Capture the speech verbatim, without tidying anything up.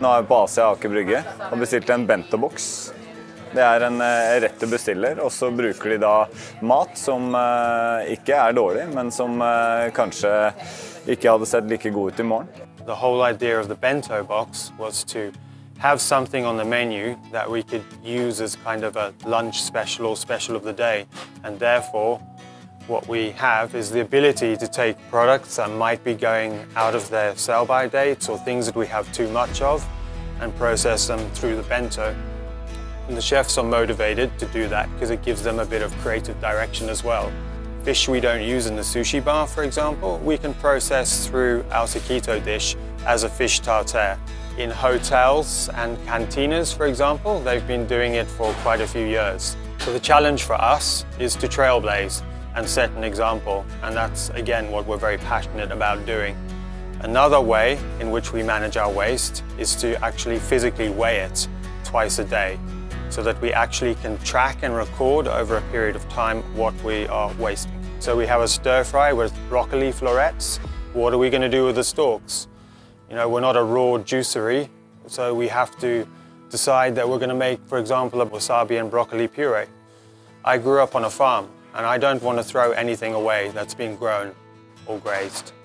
Nå er jeg på Asia Aker Brygge og bestilte en bento-boks. Det er en eh, rett til bestiller, og så bruker de da mat som eh, ikke er dårlig, men som eh, kanskje ikke hadde sett like god ut i morgen. The whole idea of the bento box was to have something on the menu that we could use as kind of a lunch special or special of the day, and therefore what we have is the ability to take products that might be going out of their sell-by dates or things that we have too much of and process them through the bento. And the chefs are motivated to do that because it gives them a bit of creative direction as well. Fish we don't use in the sushi bar, for example, we can process through our Sakito dish as a fish tartare. In hotels and cantinas, for example, they've been doing it for quite a few years. So the challenge for us is to trailblaze and set an example, and that's again what we're very passionate about doing. Another way in which we manage our waste is to actually physically weigh it twice a day, so that we actually can track and record over a period of time what we are wasting. So we have a stir fry with broccoli florets. What are we going to do with the stalks? You know, we're not a raw juicery, so we have to decide that we're going to make, for example, a wasabi and broccoli puree. I grew up on a farm, and I don't want to throw anything away that's been grown or grazed.